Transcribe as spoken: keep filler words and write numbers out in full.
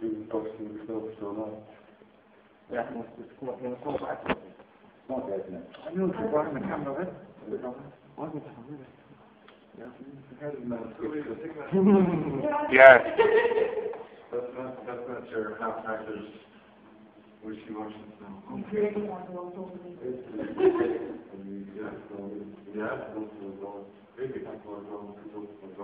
في توصيل في الصلاة يعني تكون من صوت عكس ما بعدنا أنا أشوف واحد من كاميرا بس واحد من Yes. That's not, that's not your half-actors wishy-washy stuff. Yeah, yeah, those are those. Maybe people are going to those